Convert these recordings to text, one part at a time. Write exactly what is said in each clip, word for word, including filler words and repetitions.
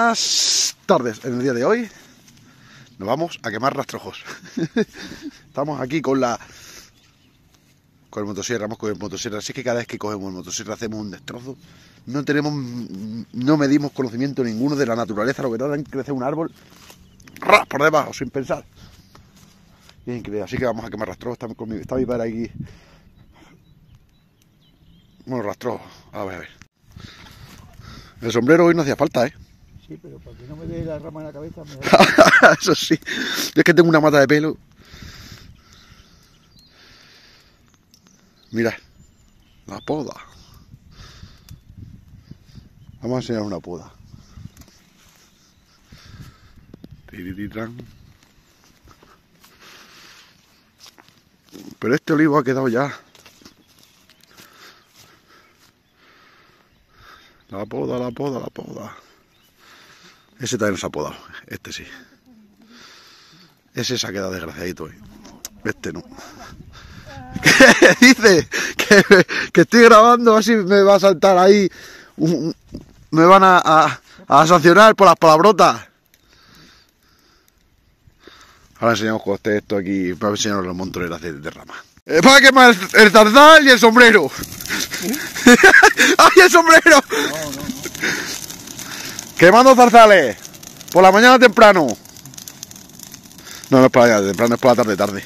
Buenas tardes. En el día de hoy nos vamos a quemar rastrojos. Estamos aquí con la con el motosierra, vamos con el motosierra. Así que cada vez que cogemos el motosierra hacemos un destrozo. No tenemos, no medimos conocimiento ninguno de la naturaleza, lo que tarda en crecer un árbol ¡ras! Por debajo, sin pensar. Y es increíble. Así que vamos a quemar rastrojos. Está, con mi, está mi padre aquí. Bueno, rastrojos. A ver, a ver. El sombrero hoy no hacía falta, ¿eh? Sí, pero para que no me dé la rama en la cabeza me da... Eso sí. Yo es que tengo una mata de pelo. Mira. La poda. Vamos a enseñar una poda. Tiritirán. Pero este olivo ha quedado ya. La poda, la poda, la poda. Ese también se ha podado. Este sí. Ese se ha quedado desgraciadito hoy. Este no. ¿Qué dice? Que, que estoy grabando, así me va a saltar ahí. Un, un, me van a, a, a sancionar por las palabrotas. Ahora enseñamos con usted esto aquí. Para enseñaros las montoneras de, de ramas. Eh, para quemar el, el zarzal y el sombrero. ¿Sí? ¡Ay, el sombrero! No, no, no. Quemando zarzales. Por la mañana temprano. No, no es por la mañana temprano, es por la tarde tarde.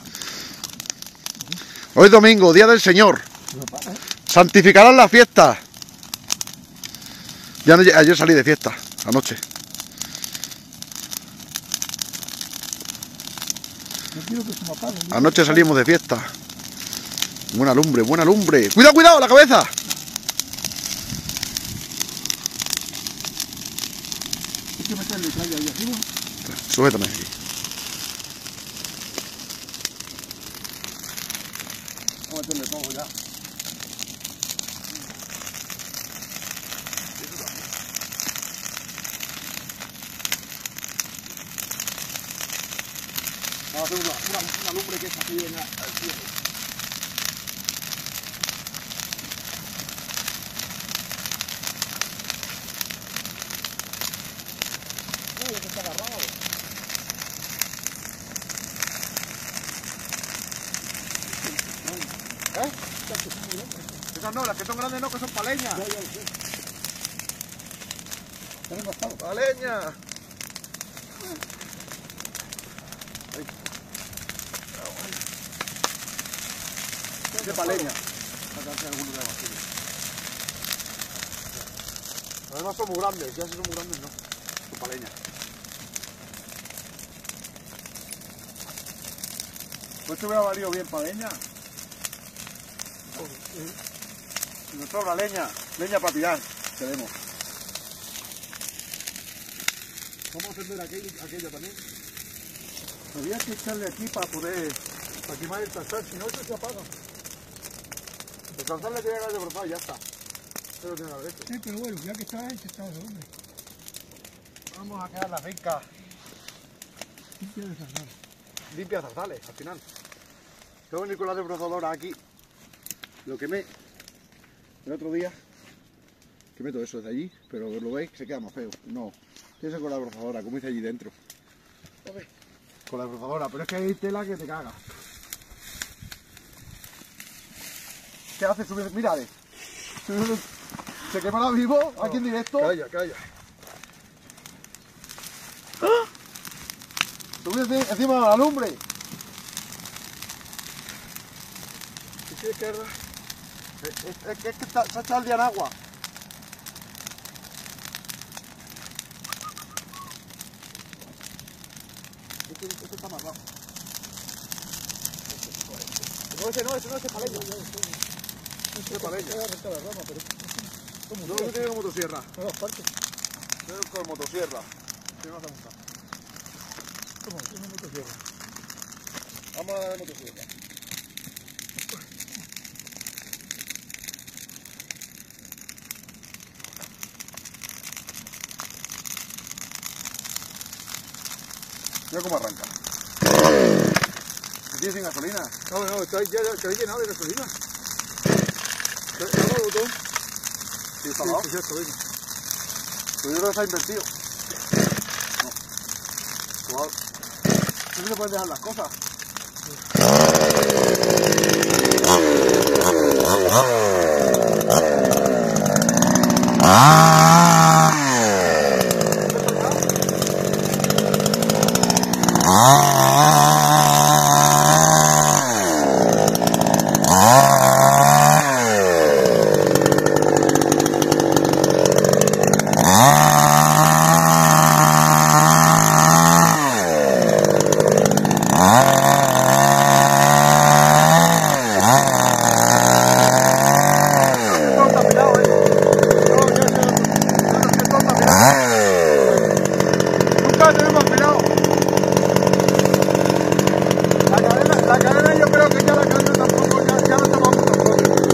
Hoy es domingo, día del Señor. Santificarán la fiesta. Ya no, ayer salí de fiesta, anoche. No quiero que se me apague. Anoche salimos de fiesta. Buena lumbre, buena lumbre. ¡Cuidado, cuidado, la cabeza! Hay que meterle tralla ahí arriba. Sujétame aquí. Vamos a meterle todo ya. Vamos a hacer una, una, una lumbre que es así en la, al cielo. Uy, que está agarrado. ¿Eh? Esas no, las que son grandes no, que son paleñas. Ya, ya lo sé. Tenemos todo. ¡Paleña! De paleña. Sacarse alguno de la basura. Además son muy grandes, ya si son muy grandes no. Son paleñas. Pues te hubiera valido bien paleña. Si nos sobra leña, leña para tirar, tenemos. Vamos a encender aquello, aquello también. Habría que echarle aquí para poder, para quemar el zarzal, si no eso se apaga. El zarzal le tiene que haber desbrozado y ya está. Eso tiene que haber hecho. Sí, pero bueno, ya que está hecho, está de hombre. Vamos a quedar la finca limpia de zarzal. Limpia de zarzales, al final. Tengo que venir con la desbrozadora aquí. Lo quemé el otro día. Quemé todo eso desde allí, pero lo veis que se queda más feo. No, tiene que ser con la desbrozadora, como hice allí dentro. Okay. Con la desbrozadora, pero es que hay tela que te caga. ¿Qué hace subir? Mira, eh. Se quemará vivo no, aquí en directo. Calla, calla. ¡Ah! Subir encima de la lumbre. ¿Qué izquierda? Es, es, es que está, se ha echado el día en agua. Este, este está más bajo. No, ese no, ese no, ese es paleño. Ese es paleño. No, ese tiene motosierra. No, las partes. Tiene con motosierra. ¿Qué vas a buscar? ¿Cómo? Tiene motosierra. Vamos a dar motosierra. Mira cómo arranca. ¿Tienes sin gasolina? No, no, está ya, ya, llenado de gasolina. ¿Está el botón? Sí, está al lado. Sí, sí, sí, sí. Pero yo creo que está invertido. No. No se pueden dejar las cosas. Nunca tenemos cuidado. La cadena, la cadena yo creo que ya la cadena tampoco, ya, ya la tomamos tampoco.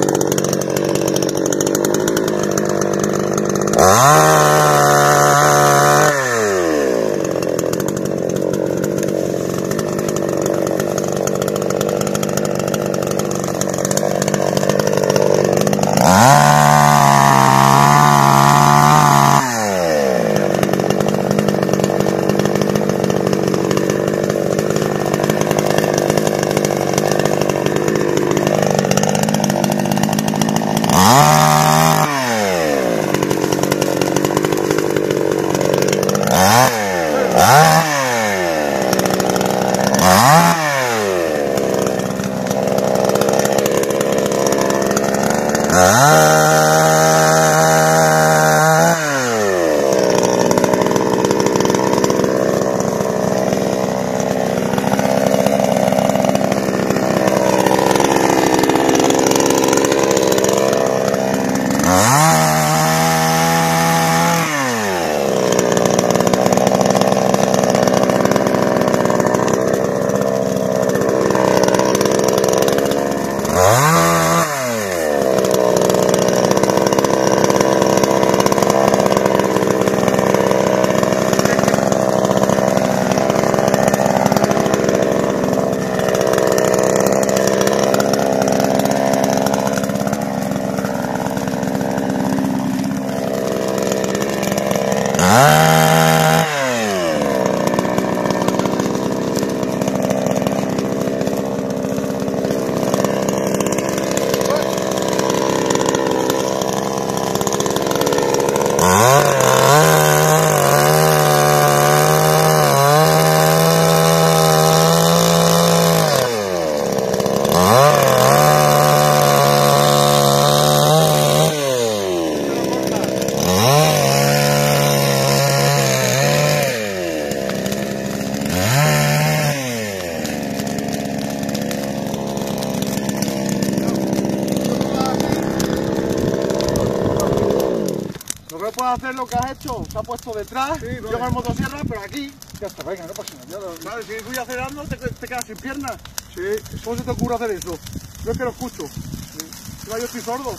No puedes hacer lo que has hecho, se ha puesto detrás, sí, vale. Yo con el motosierra, pero aquí. Ya está, venga, no pasa nada. Vale, si voy acelerando te, te quedas sin piernas. Sí. ¿Cómo se te ocurre hacer eso? Yo es que lo escucho. Sí. No, yo estoy sordo.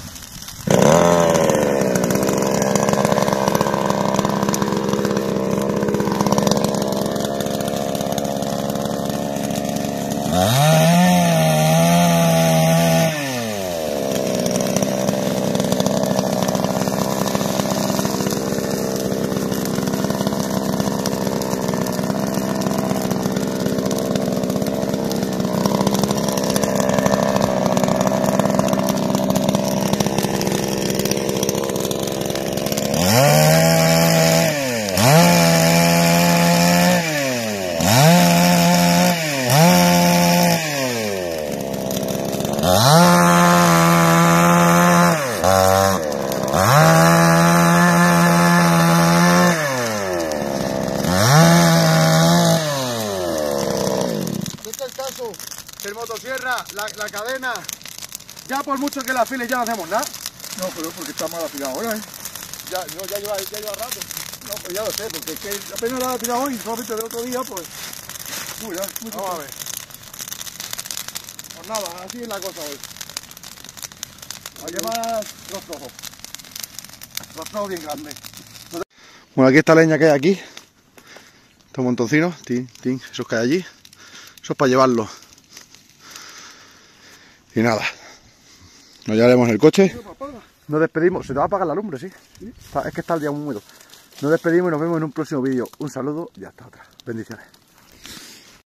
El motosierra, la, la cadena, ya por mucho que la afiles ya no hacemos nada. No, pero porque está mal afilado ahora, ¿eh? Ya, no, ya lleva, ya lleva rato. No, pues ya lo sé, porque es que apenas la he afilado hoy, solamente del otro día, pues... Uy, ya, muy Vamos a ver. Pues nada, así es la cosa hoy. Hay que más los trozos. Los trozos bien grandes. Bueno, aquí esta leña que hay aquí. Estos montoncinos, tin, tin, esos que hay allí. Eso es para llevarlo. Y nada, nos llevaremos en el coche. Nos despedimos. Se te va a apagar la lumbre, sí. ¿Sí? Está, es que está el día muy húmedo. Nos despedimos y nos vemos en un próximo vídeo. Un saludo y hasta otra. Bendiciones.